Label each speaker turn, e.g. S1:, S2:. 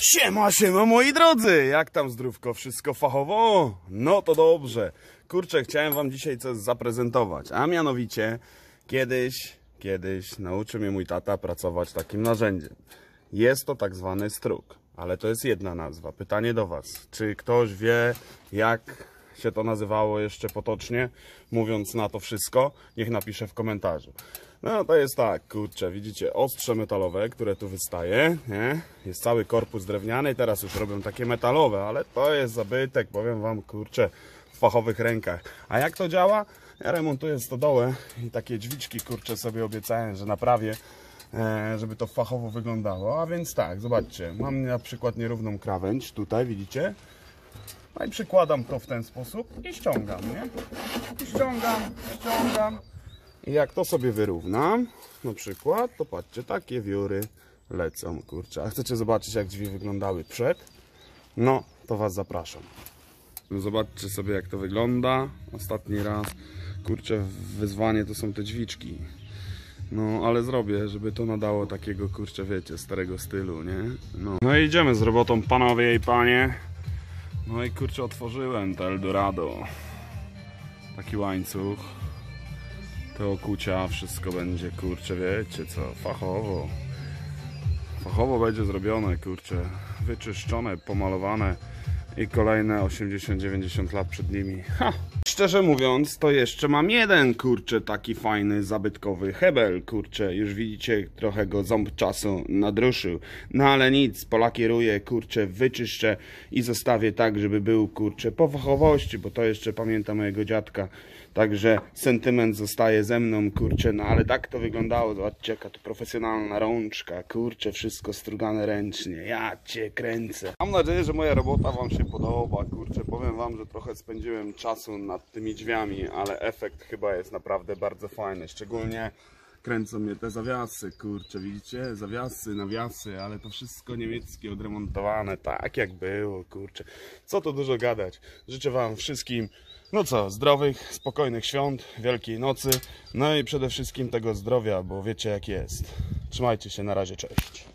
S1: Siema, siema moi drodzy, jak tam zdrówko, wszystko fachowo? No to dobrze. Kurczę, chciałem wam dzisiaj coś zaprezentować, a mianowicie kiedyś nauczył mnie mój tata pracować takim narzędziem. Jest to tak zwany struk, ale to jest jedna nazwa. Pytanie do was, czy ktoś wie, jak się to nazywało jeszcze potocznie, mówiąc na to wszystko? Niech napisze w komentarzu. No to jest tak, kurczę, widzicie, ostrze metalowe, które tu wystaje, nie? Jest cały korpus drewniany, teraz już robią takie metalowe, ale to jest zabytek, powiem wam, kurczę, w fachowych rękach. A jak to działa? Ja remontuję stodołę i takie dźwiczki, kurczę, sobie obiecałem, że naprawię, żeby to fachowo wyglądało. A więc tak, zobaczcie, mam na przykład nierówną krawędź, tutaj widzicie? No i przykładam to w ten sposób i ściągam, nie? I ściągam. I jak to sobie wyrównam, na przykład, to patrzcie, takie wióry lecą, kurczę. A chcecie zobaczyć, jak drzwi wyglądały przed? No, to was zapraszam. No zobaczcie sobie, jak to wygląda. Ostatni raz, kurczę, wyzwanie to są te drzwiczki. No, ale zrobię, żeby to nadało takiego, kurczę, wiecie, starego stylu, nie? No i idziemy z robotą, panowie i panie. No i kurczę, otworzyłem to Eldorado. Taki łańcuch. Te okucia, wszystko będzie, kurczę, wiecie co, fachowo. Fachowo będzie zrobione, kurczę, wyczyszczone, pomalowane i kolejne 80-90 lat przed nimi. Ha! Szczerze mówiąc, to jeszcze mam jeden, kurczę, taki fajny, zabytkowy hebel, kurczę, już widzicie, trochę go ząb czasu nadruszył. No ale nic, polakieruję, kurczę, wyczyszczę i zostawię tak, żeby był, kurczę, po fachowości, bo to jeszcze pamiętam mojego dziadka. Także sentyment zostaje ze mną, kurczę, no ale tak to wyglądało, zobaczcie, jaka to profesjonalna rączka, kurczę, wszystko strugane ręcznie, ja cię kręcę. Mam nadzieję, że moja robota wam się podoba, kurczę, powiem wam, że trochę spędziłem czasu nad tymi drzwiami, ale efekt chyba jest naprawdę bardzo fajny, szczególnie kręcą mnie te zawiasy, kurczę, widzicie, zawiasy, nawiasy, ale to wszystko niemieckie, odremontowane, tak jak było, kurczę, co tu dużo gadać. Życzę wam wszystkim, no co, zdrowych, spokojnych świąt, Wielkiej Nocy, no i przede wszystkim tego zdrowia, bo wiecie jak jest. Trzymajcie się, na razie, cześć.